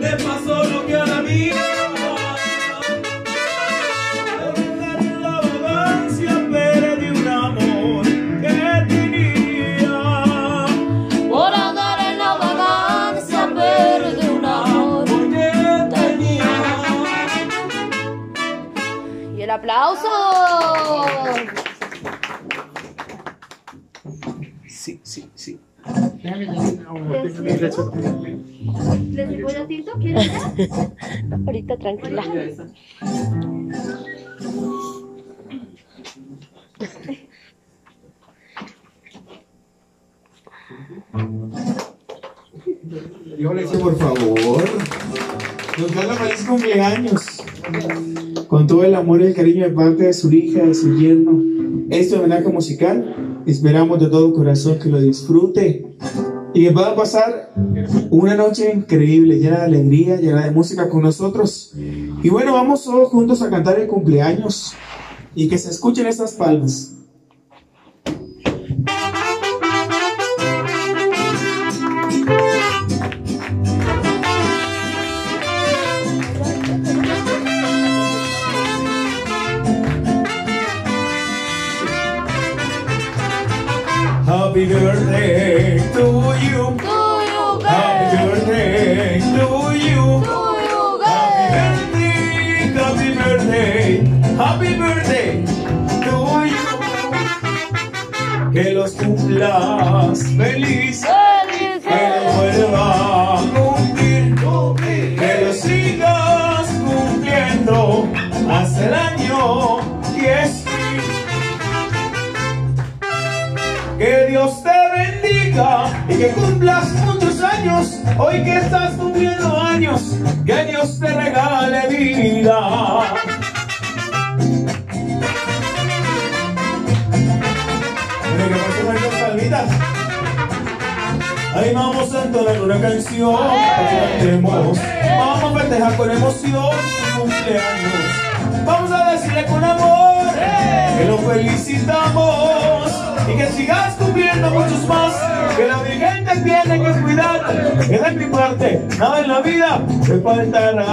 te pasó lo que a la mía. La vagancia perdí un amor que tenía. Por andar en la vagancia perdí un amor que tenía. Y el aplauso. Sí, sí, sí. ¿Les digo ya tinto? ¿Quieren ya? Ahorita tranquila. Yo le dice, por favor, nos da la feliz cumpleaños. Con todo el amor y el cariño de parte de su hija, de su yerno. Este homenaje musical, esperamos de todo corazón que lo disfrute y que pueda pasar una noche increíble, llena de alegría, llena de música con nosotros. Y bueno, vamos todos juntos a cantar el cumpleaños y que se escuchen estas palmas. Happy birthday to you. Happy birthday to you. Happy birthday, happy birthday to you. Que los cumplas feliz, que los vuelva a cumplir, que los sigas cumpliendo hasta el año que sí. Que Dios te bendiga y que cumplas muchos años. Hoy que estás cumpliendo años, que Dios te regale vida. Ahí vamos a entonar una canción para que cantemos. Vamos a festejar con emoción tu cumpleaños. Vamos a decirle con amor que lo felicitamos y que sigas cumpliendo muchos más. Que la Virgen te tiene que cuidar. Que de mi parte nada en la vida te faltará.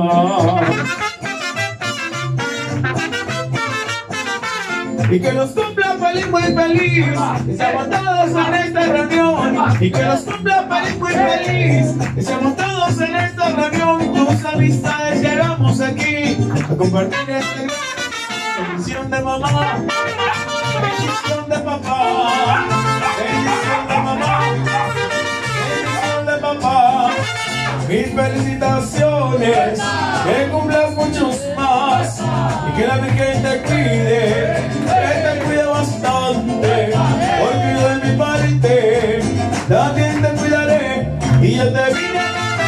Y que los cumpla feliz, muy feliz. Que seamos todos en esta reunión. Y que los cumpla feliz, muy feliz. Que seamos todos en esta reunión. Tus amistades llegamos aquí a compartir esta bendición de mamá, bendición de papá, bendición de mamá, bendición de papá. Mis felicitaciones, que cumplas muchos más y que la Virgen te cuide, que te cuide bastante, porque yo de mi parte también te cuidaré y yo te vine a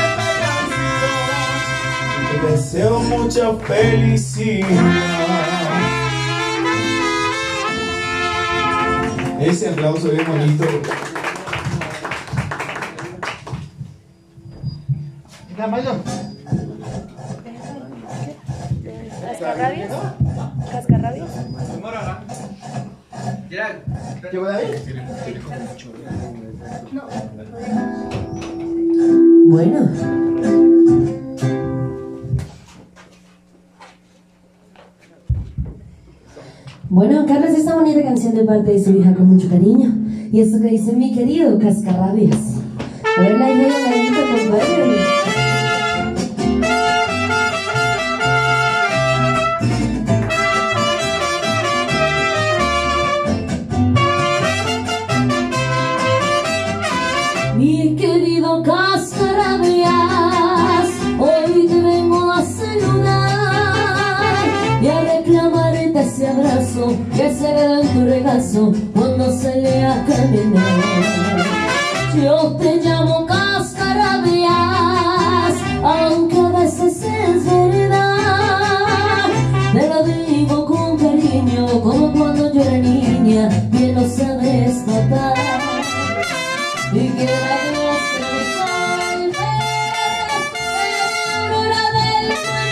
canción. Te deseo mucha felicidad. Ese aplauso bien bonito. ¿Cascarrabias? ¿Cascarrabias? Bueno. Bueno, Carlos, esta bonita canción de parte de su hija con mucho cariño. Y esto que dice mi querido Cascarrabias. A ver, la hija y la hija, pues baile. Mi querido Cascarrabias, hoy te vengo a saludar y a reclamarte ese abrazo que se quedó en tu regazo cuando salí a caminar. Yo te llamo Cascarrabias, aunque a veces es verdad, te lo digo con cariño, como cuando yo era niña, bien lo sabes tratar. Y que la Dios te salve en hora del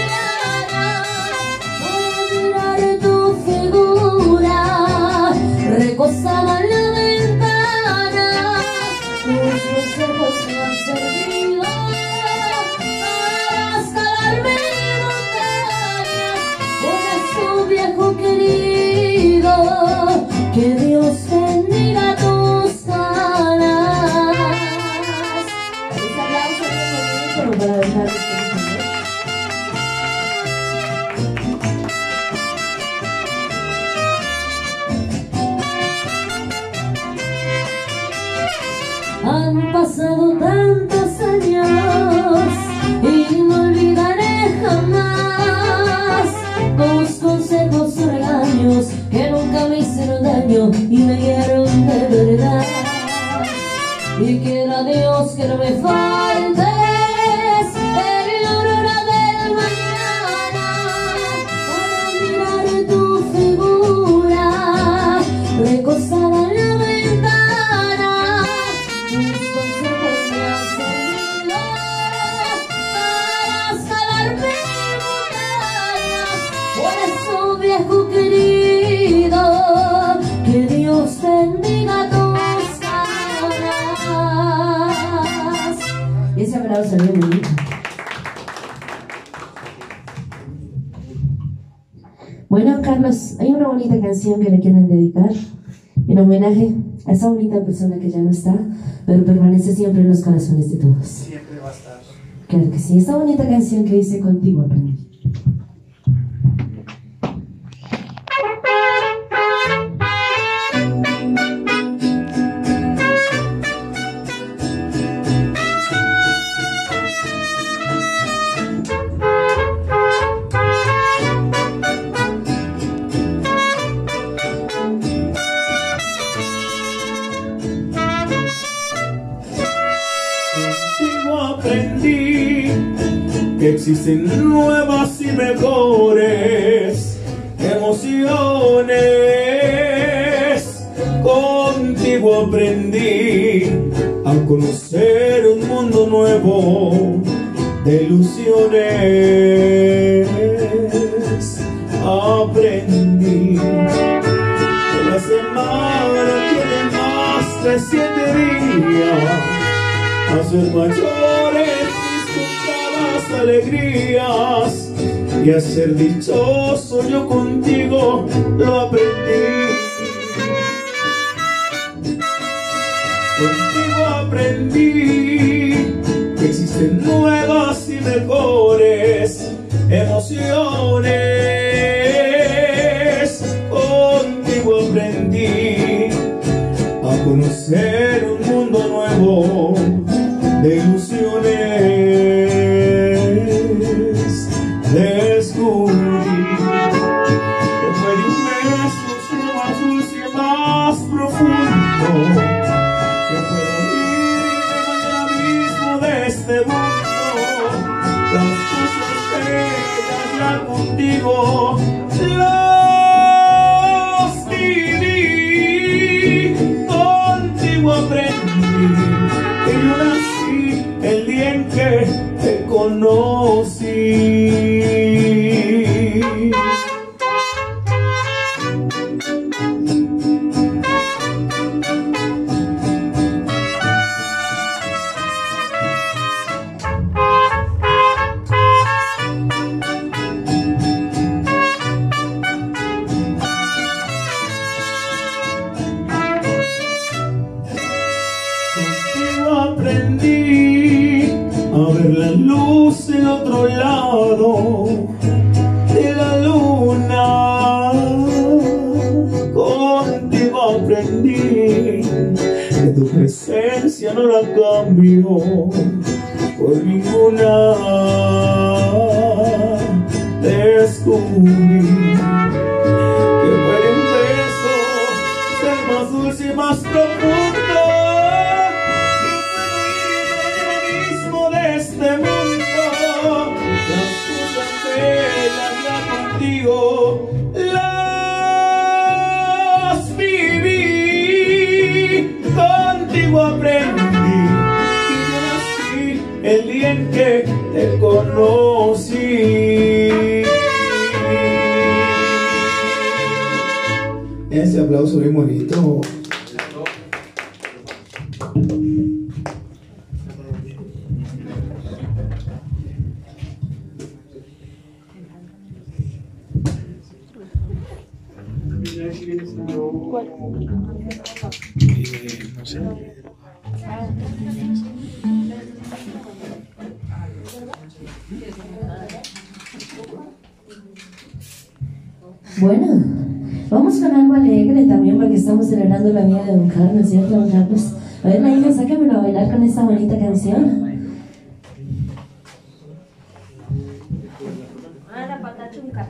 mañana, al mirar tu figura recostada en la ventana, tus ojos Han pasado tantos años y no olvidaré jamás tus consejos o regaños que nunca me hicieron daño y me guiaron de verdad. Y quiera Dios que no me faltes el aurora del mañana para mirar tu figura recostada en la ventana. Tus consejos me han servido para escalar mil montañas. Por eso, viejo querido, que Dios bendiga tus caras. Y ese aplauso bien bonito. Bueno, Carlos, hay una bonita canción que le quieren dedicar en homenaje a esa bonita persona que ya no está, pero permanece siempre en los corazones de todos. Siempre va a estar. Claro que sí, esta bonita canción que dice Contigo aprendí. Aprendí que existen nuevas y mejores emociones. Contigo aprendí a conocer un mundo nuevo de ilusiones. Aprendí que la semana tiene más de 7 días, a ser mayores mis contadas alegrías y a ser dichoso yo contigo lo aprendí. Contigo aprendí que existen nuevas y mejores emociones. Contigo aprendí a conocer un mundo nuevo de ilusiones. Descubrí que fue de un beso solo más dulce y más profundo, que puedo irme mañana mismo de este mundo. Las cosas bellas ya contigo las viví. Contigo aprendí que yo nací el día en que te conocí. Contigo aprendí a ver la luz del otro lado de la luna. Contigo aprendí que tu presencia no la cambio por ninguna. Descubrí que puede un beso ser más dulce y más profundo, este mundo. Las cosas bellas ya contigo las viví. Contigo aprendí que yo nací el día en que te conocí. Ese aplauso bien bonito. No sé. Bueno, vamos con algo alegre también porque estamos celebrando la vida de don Carlos, ¿cierto, don Carlos? A ver, Naima, sácamelo a bailar con esta bonita canción. Ah, la pata chunca.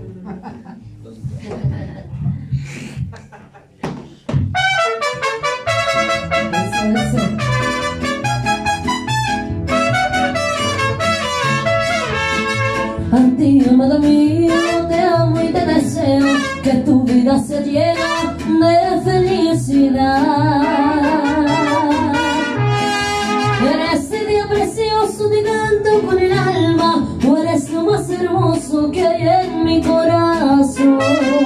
Eso. A ti, amado mío, te amo y te deseo que tu vida se llena de felicidad. Eres el día precioso, te canto con el alma, tú eres lo más hermoso que hay en mi corazón.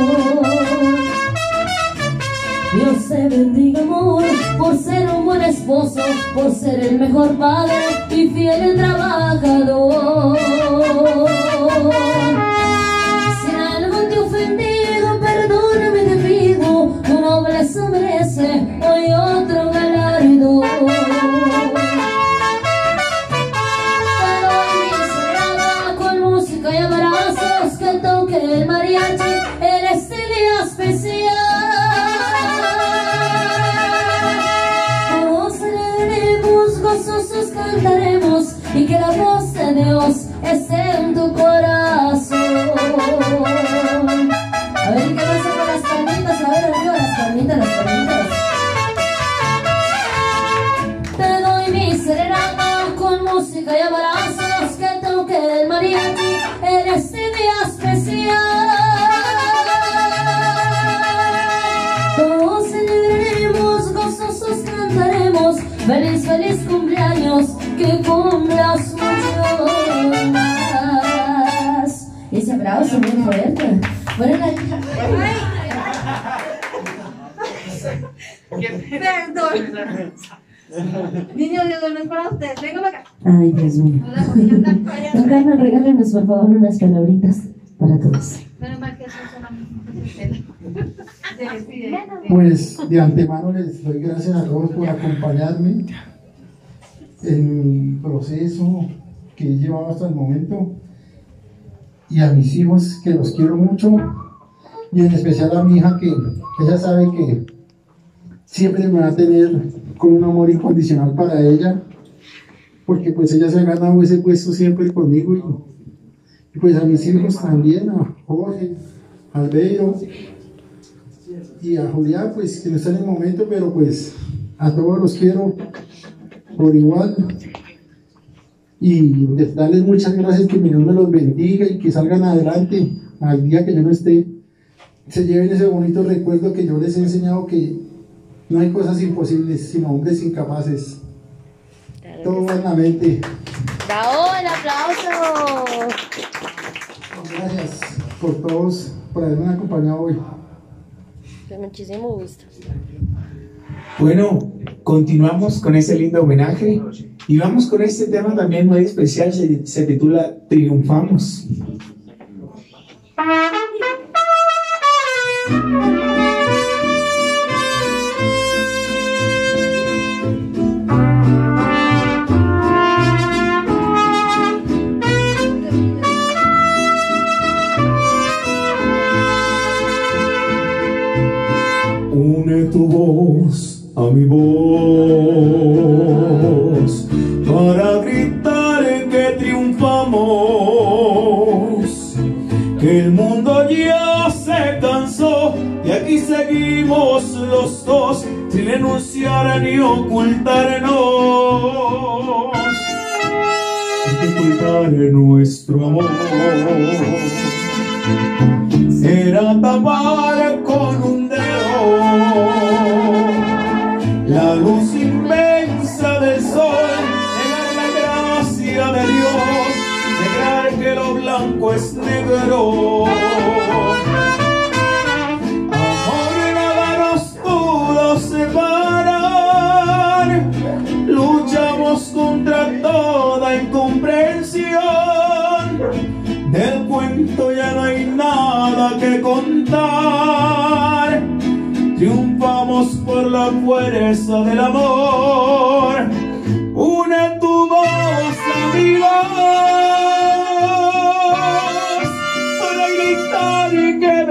Dios te bendiga, amor, por ser un buen esposo, por ser el mejor padre y fiel trabajador. Si en algo te he ofendido, perdóname, te pido, tu nobleza merece hoy otro galardón. Te doy mi serenata con música y abrazos, que toque el mariachi en este día especial. Gozosos cantaremos y que la voz de Dios esté en tu corazón. A ver, ¿qué pasa con las palmitas? A ver, arriba las palmitas, las palmitas. Te doy mi serenata con música y abrazos, que toque el mariachi en este día especial. Todos celebraremos, gozosos cantaremos. Feliz, feliz cumpleaños, que cumplas mucho más. Ese aplauso muy fuerte. Bueno, Perdón. Niños, Dios no es para ustedes. Venga para acá. ay, Dios mío. Don Carmen, regálenos por favor unas palabritas para todos. Menos mal que eso solamente. Pues de antemano les doy gracias a todos por acompañarme en mi proceso que he llevado hasta el momento, y a mis hijos, que los quiero mucho, y en especial a mi hija, que ella sabe que siempre me va a tener con un amor incondicional para ella, porque pues ella se ha ganado ese puesto siempre conmigo, y pues a mis hijos también, a Jorge, a Albeiro y a Julián, pues que no está en el momento, pero pues a todos los quiero por igual, y darles muchas gracias, que mi Dios me los bendiga y que salgan adelante al día que yo no esté, se lleven ese bonito recuerdo que yo les he enseñado, que no hay cosas imposibles sino hombres incapaces. Claro, Todo va en la mente. ¡Bravo! ¡El aplauso! Gracias por todos, por haberme acompañado hoy. Con muchísimo gusto. Bueno, continuamos con ese lindo homenaje y vamos con este tema también muy especial, se titula Triunfamos. Une tu voz a mi voz para gritar en que triunfamos, que el mundo ya se cansó y aquí seguimos los dos sin renunciar ni ocultarnos, sin ocultar nuestro amor. Será tapar con un dedo la luz inmensa del sol, negar la gracia de Dios, negar que lo blanco es negro. Amor, nada nos pudo separar, luchamos contra toda incomprensión, del cuento ya no hay nada que contar, triunfamos por la fuerza del amor. Une tu voz a mi voz para gritar que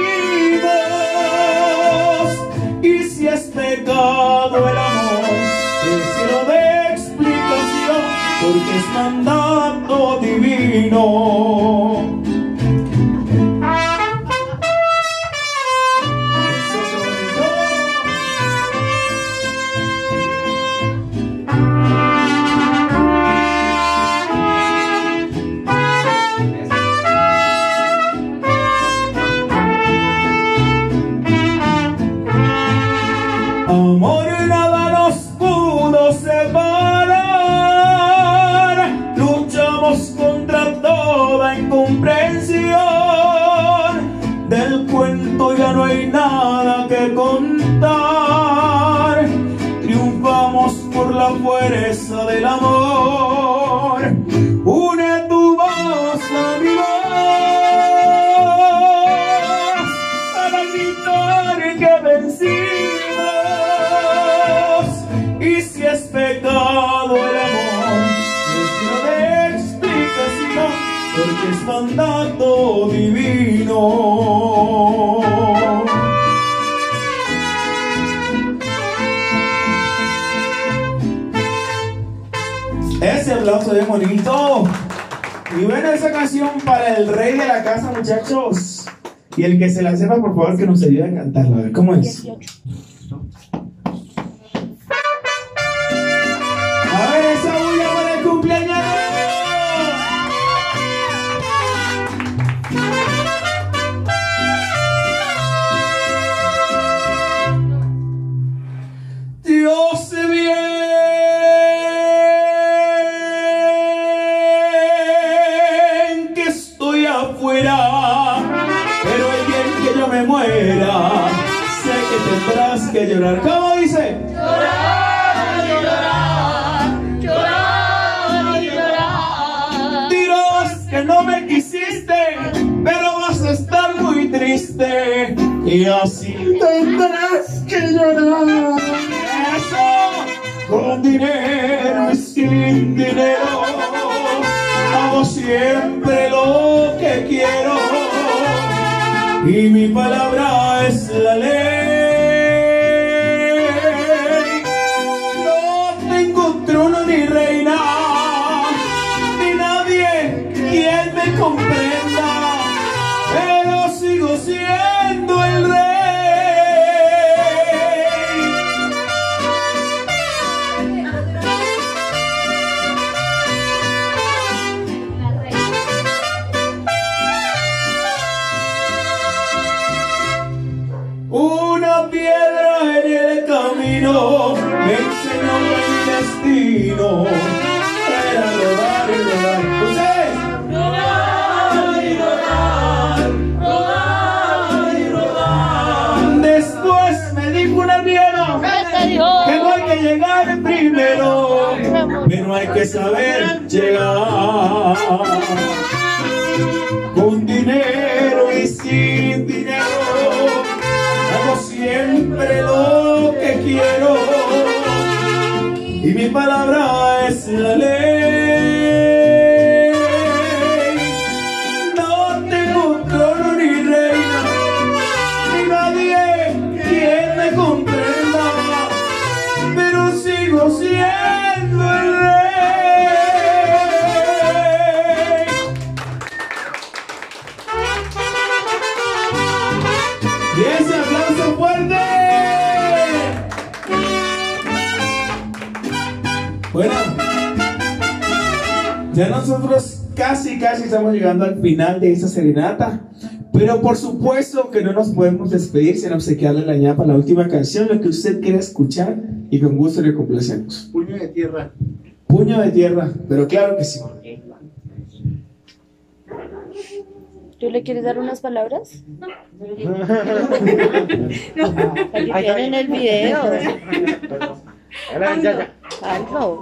vencimos, y si es pecado el amor, porque es mandato divino. Ese aplauso de bonito. Y bueno, esa canción para el rey de la casa, muchachos. Y el que se la sepa, por favor, que nos ayude a cantarla. A ver, ¿cómo es? A ver, esa bulla para el cumpleaños. Dios se bien que estoy afuera, pero el día en que yo me muera, sé que tendrás que llorar. ¿Cómo dice? Llorar y llorar, llorar y llorar. Dirás que no me quisiste, pero vas a estar muy triste y así tendrás que llorar. Eso, con dinero y sin dinero, hago siempre lo que quiero y mi palabra es la ley. No tengo trono ni reina, ni nadie quien me comprenda, pero sigo siendo el rey. Una piedra en el camino me enseñó que mi destino era rodar y rodar. ¿Ustedes? Rodar y rodar, rodar y rodar. Después me dijo una vieja ¿Qué te dijo? que no hay que llegar primero, pero hay que saber llegar. Con dinero y sin dinero, hago siempre lo que quiero y mi palabra es la ley. No tengo trono ni reina, ni nadie quien me comprenda, pero sigo siendo el rey. Y ese aplauso fuerte. Bueno, ya nosotros casi estamos llegando al final de esta serenata, pero por supuesto que no nos podemos despedir sin obsequiarle la ñapa la última canción, lo que usted quiera escuchar, y con gusto le complacemos. Puño de tierra. Puño de tierra, pero claro que sí. ¿Tú le quieres dar unas palabras? Para que queden en el video. Algo.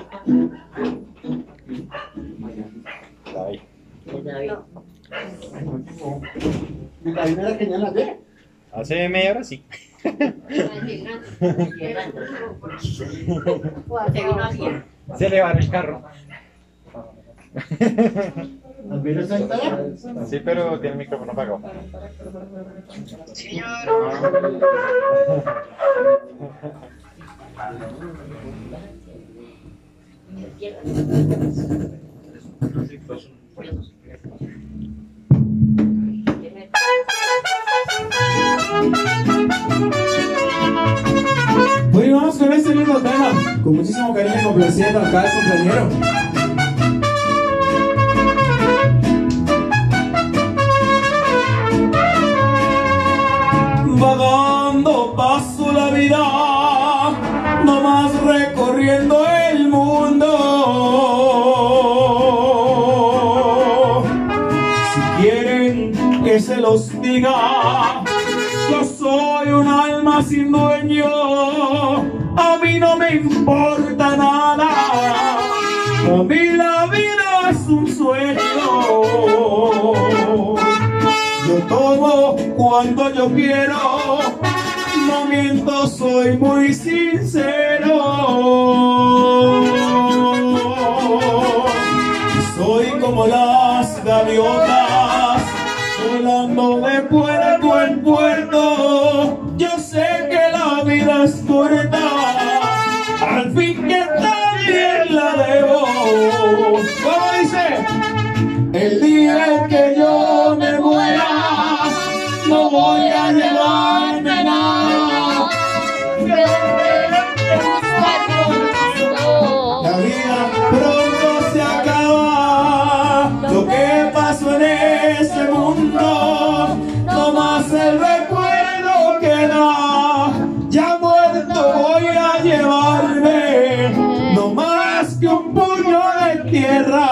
La primera que ya la ve. Hace media hora sí. Se le va en el carro. ¿Albero está instalado? Sí, pero tiene el micrófono apagado. Bueno, vamos con este lindo tema, con muchísimo cariño y complaciendo acá al compañero. Vagando paso la vida, nomás recorriendo el mundo. Si quieren que se los diga, yo soy un alma sin dueño, a mí no me importa nada, a mí la vida es un sueño. Yo tomo cuando yo quiero, no miento, soy muy sincero. Soy como las gaviotas volando de puerto en puerto. Yo sé que la vida es corta, al fin que también la debo. ¿Cómo dice? El día en que yo me muera, no voy a llevarme nada. La vida pronto se acaba. Lo que pasó en ese mundo, no más el recuerdo queda. Ya muerto voy a llevarme, no más que un puño de tierra.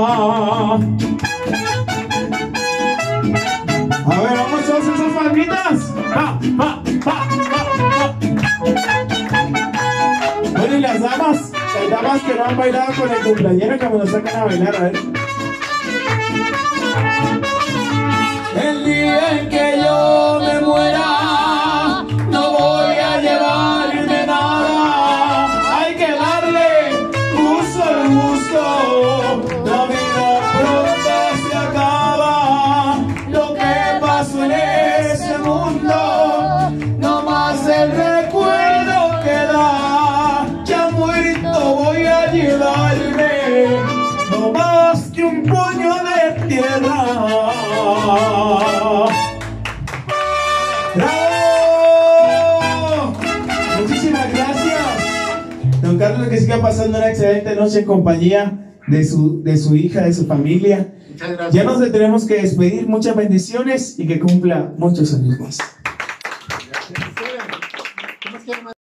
A ver, vamos todos esas palmitas. Bueno, y las damas que no han bailado con el cumpleañero, que nos sacan a bailar, a ver. El día en que yo me muera, no voy a llevarme nada. Hay que darle gusto al gusto. La vida pronto se acaba. Lo que pasó en ese mundo, no más el recuerdo queda. Ya muerto voy a llevarme, no más que un puño de tierra. ¡Bravo! Muchísimas gracias, don Carlos, que siga pasando una excelente noche en compañía de su hija, de su familia. Muchas gracias. Ya nos tenemos que despedir. Muchas bendiciones y que cumpla muchos años más.